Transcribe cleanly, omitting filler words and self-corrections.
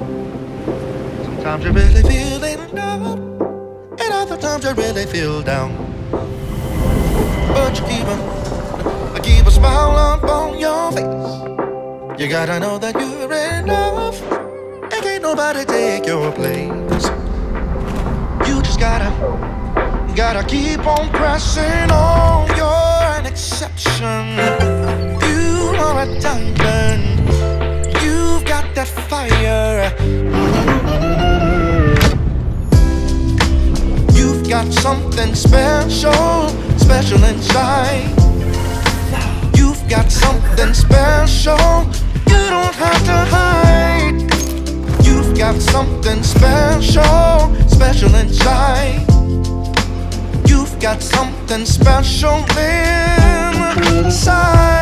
Sometimes you're really feeling up, and other times you really feel down. But you keep a smile up on your face. You gotta know that you're enough, and can't nobody take your place. You just gotta keep on pressing on. You're an exception. You are a diamond. You've got that fire. You've got something special, special inside. You've got something special. You don't have to hide. You've got something special, special inside. You've got something special inside.